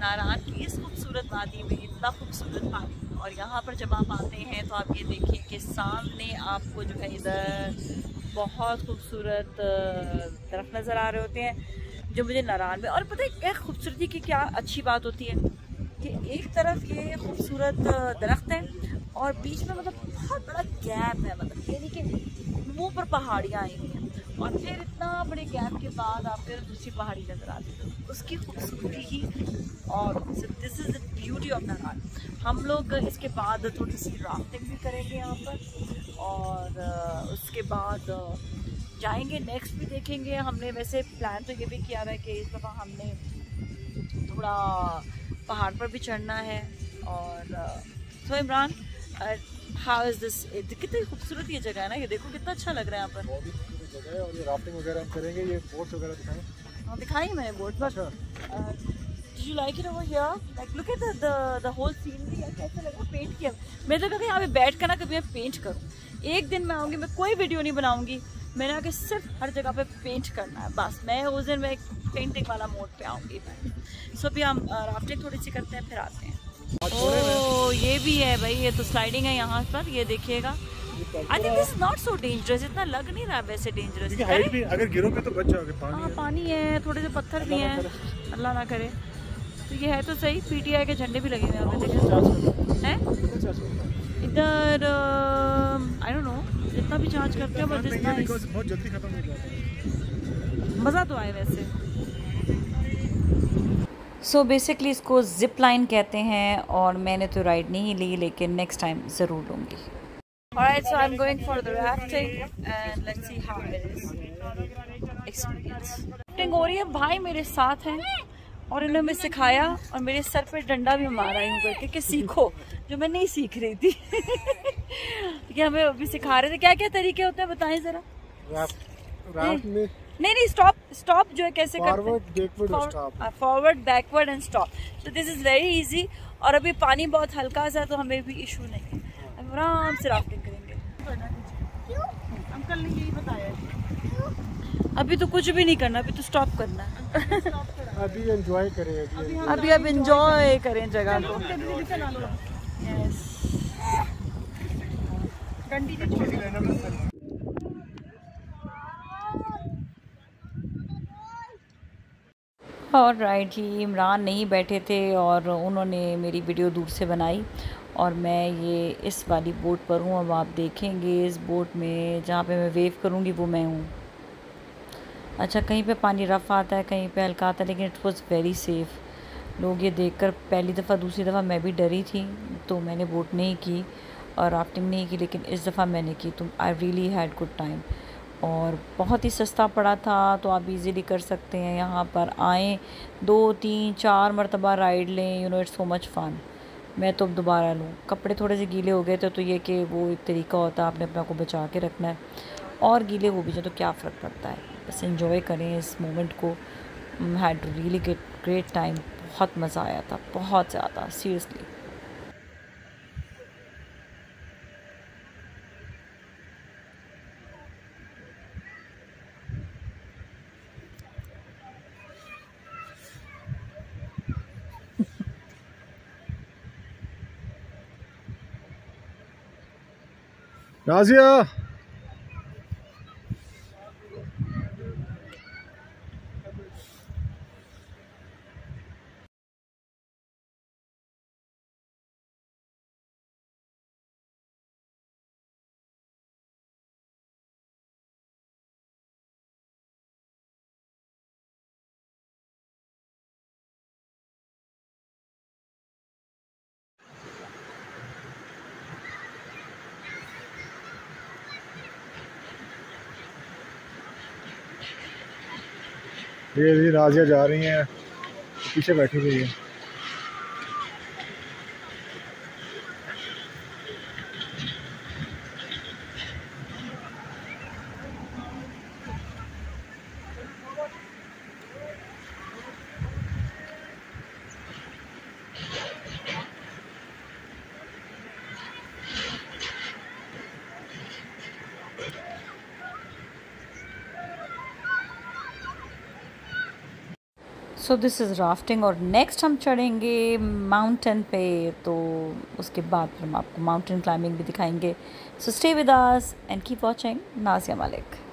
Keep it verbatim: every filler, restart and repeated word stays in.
नारायण की इस खूबसूरत वादी में इतना खूबसूरत पानी, और यहाँ पर जब आप आते हैं तो आप ये देखिए कि सामने आपको जो है इधर बहुत खूबसूरत दरख्त नज़र आ रहे होते हैं जो मुझे नारायण में। और पता है क्या खूबसूरती की क्या अच्छी बात होती है कि एक तरफ ये खूबसूरत दरख्त है और बीच में मतलब बहुत बड़ा गैप है, मतलब यानी कि मुँह पर पहाड़ियाँ आई हुई हैं, और फिर इतना बड़े गैप के बाद आप फिर दूसरी पहाड़ी नज़र आती है, उसकी खूबसूरती ही। और this is the beauty of Narayan. हम लोग इसके बाद थोड़ी सी राफ्टिंग भी करेंगे यहाँ पर, और उसके बाद जाएंगे नेक्स्ट भी देखेंगे। हमने वैसे प्लान तो ये भी किया हुआ है कि इस दफ़ा हमने थोड़ा पहाड़ पर भी चढ़ना है। और तो इमरान, हाउ इज़ दिस, कितनी खूबसूरत ये जगह है ना, ये देखो कितना अच्छा लग रहा है यहाँ पर। बहुत ही खूबसूरत जगह है, और ये राफ्टिंग वगैरह हम करेंगे। ये बोट्स वगैरह दिखाएं। हाँ दिखाई मैंने बोट पर। Did you like it over here? Like look at the the whole scenery. कैसा लगा पेंट किया? मैं तो कहती यहाँ पे बैठ कर ना कभी मैं पेंट करूँ। एक दिन मैं आऊँगी, मैं कोई वीडियो नहीं बनाऊँगी, मैंने आके सिर्फ हर जगह पे पेंट करना है बस। मैं उस दिन मैं पेंटिंग वाला मोड पे आऊँगी मैं। सो अभी हम राफ्टिंग थोड़ी सी करते हैं फिर आते हैं। ओह ये भी है भाई, ये तो स्लाइडिंग है यहाँ पर, ये देखिएगा। I think this not so dangerous, इतना लग नहीं रहा वैसे डेंजरस। हाइट भी अगर गिरो पे तो बच जाओगे। पानी हाँ है, पानी है, थोड़े से पत्थर भी हैं, अल्लाह ना करे। तो ये है तो सही, पीटीआई के झंडे भी लगे हुए हैं हैं इधर। आई डोंट नो जितना भी चार्ज करते हो, बट बहुत जल्दी खत्म हो जाता है। मज़ा तो आए वैसे। सो so बेसिकली इसको जिप लाइन कहते हैं, और मैंने तो राइड नहीं ली, लेकिन नेक्स्ट टाइम ज़रूर लूँगी। Alright, so I'm going for the rafting and let's see how it is experience. Rafting हो रही है, भाई मेरे साथ हैं और इन्होंने मुझे सिखाया और मेरे सर पे डंडा भी मारा यूँ करके कि सीखो, जो मैं नहीं सीख रही थी। कि हमें अभी सिखा रहे थे। क्या क्या तरीके होते हैं बताएं जरा। राफ्ट में नहीं नहीं स्टॉप स्टॉप जो है कैसे फॉरवर्ड बैकवर्ड और stop, forward backward and stop. तो दिस इज वेरी इजी, और अभी पानी बहुत हल्का सा तो हमें भी इशू नहीं है, हम आराम से राफ्टिंग करेंगे। अंकल ने यही बताया। अभी तो कुछ भी नहीं करना, अभी तो स्टॉप करना है। अभी एंजॉय करें, अभी अभी अब एंजॉय करें जगह को। यस और राइट ही इमरान नहीं बैठे थे और उन्होंने मेरी वीडियो दूर से बनाई, और मैं ये इस वाली बोट पर हूँ। अब आप देखेंगे इस बोट में जहाँ पे मैं वेव करूँगी वो मैं हूँ। अच्छा कहीं पे पानी रफ़ आता है, कहीं पे हल्का आता है, लेकिन इट वाज वेरी सेफ़। लोग ये देखकर पहली दफ़ा दूसरी दफ़ा मैं भी डरी थी, तो मैंने बोट नहीं की और राफ्टिंग नहीं की, लेकिन इस दफ़ा मैंने की तो I really had good time. और बहुत ही सस्ता पड़ा था, तो आप इजीली कर सकते हैं। यहाँ पर आएँ, दो तीन चार मरतबा राइड लें, you know it's so much fun. मैं तो अब दोबारा लूँ। कपड़े थोड़े से गीले हो गए थे, तो ये कि वो एक तरीका होता है, आपने अपने को बचा के रखना है, और गीले हो भी जाए तो क्या फ़र्क पड़ता है। बस एंजॉय करें इस मोमेंट को। Had really get great time, बहुत मज़ा आया था, बहुत ज़्यादा सीरियसली। राजिया ये भी राजिया जा रही हैं, पीछे बैठी हुई है। So so this is rafting और नेक्स्ट हम चढ़ेंगे माउंटेन पे, तो उसके बाद फिर हम आपको माउंटेन क्लाइंबिंग भी दिखाएंगे। So stay with us and keep watching Nazia Malik.